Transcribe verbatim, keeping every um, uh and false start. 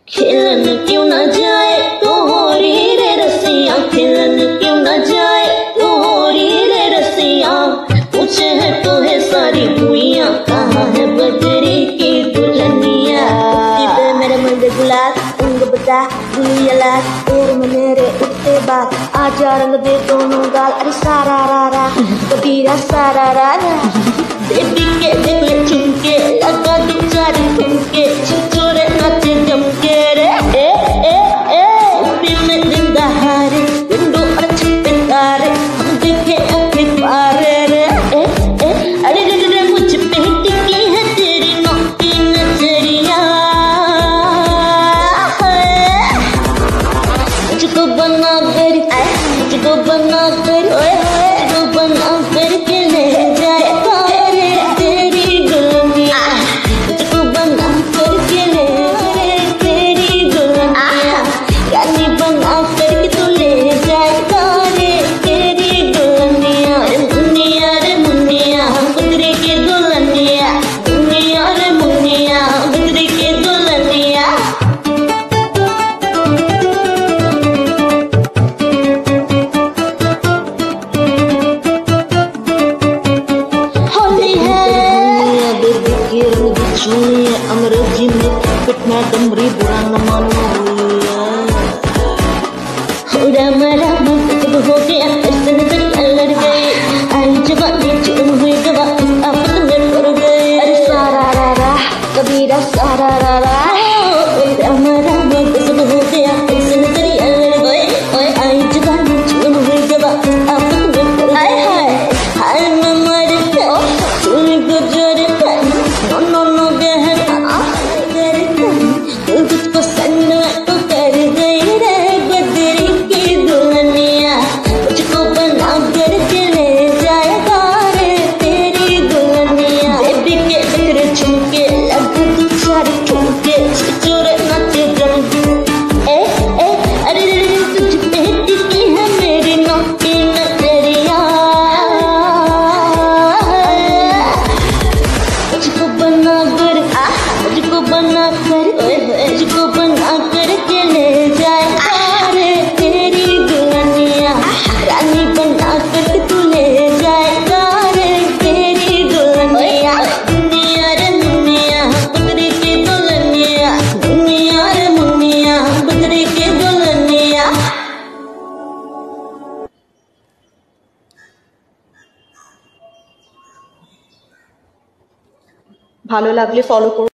खेलन क्यों ना जाए तो होरी रे रसिया, खेलन क्यों ना जाए तो होरी रे रसिया। पूछे है तो है सारी भुइयां, कहाँ है बजरी की दुल्हनिया। दे मेरे मन दे गुलाब रंग बता गुलिया लाल और मेरे उठते बाल आजा रंग दे दोनों गाल। अरे सारा रा रा कबीरा सारा रा रा। बेबी के दिल चुमके लगा दो चार ठुमके, छिछोरे नाचे जमके रे ए ए ए। यूपी में दिन दहाड़े विंडो और छप्पे तारे, हम देखे आंखें पारे रे ए ए। अरे रे रे मुझ पे टिकी है तेरी नौकी नजरिया, मुझको बना कर मुझको बना कर मुझको बना कर के ले जाए तारे तेरी दुल्हनिया, मुझको बना कर के ले जाए तेरी दुल्हनिया। रानी बना कर के तू ले जाए तारे तेरी दुल्हनिया। रे मुन्निया रे मुन्निया गुजरे की दुल्हनिया, मुन्निया रे मुन्निया गुजरे की दुल्हनिया। सुनिए अंग्रेजी में कितना डमरी बुरा न मानो रामा रामा जब हो गया ऐसे नजर लड़ गए, आई जवानी चूम हुई जवा आपस में पड़ गए। अरे सारा रा रा कबीरा सारा रा रा। रामा रामा जब हो गया ऐसे नजर लड़ गए, आई जवानी चूम हुई जवा आपस में पड़ गए। हाय मैं मर गया तूने गुजर गया, नो नो नो बहन कर तू तुझको सन्ना तो कर गई रे बदरी की दुल्हनिया। मुझको बना कर के ले जाएगा रे तेरी दुल्हनिया। बेबी के बिखरे झुमके लगा दो चार ठुमके, छिछोरे नाचे जमके ए ए। अरे रे तुझ पे टिकी है मेरी नौकी नजरिया, मुझको बना कर मुझको बना कर मुझको बना कर के ले जाए तारे तेरी दुल्हनिया। रानी बना कर तू ले जाए तारे तेरी दुल्हनिया। दुनिया रे मुनिया गुजरे की दुल्हनिया, दुनिया रे मुनिया गुजरे की दुल्हनिया। ভালো লাগলে ফলো করুন।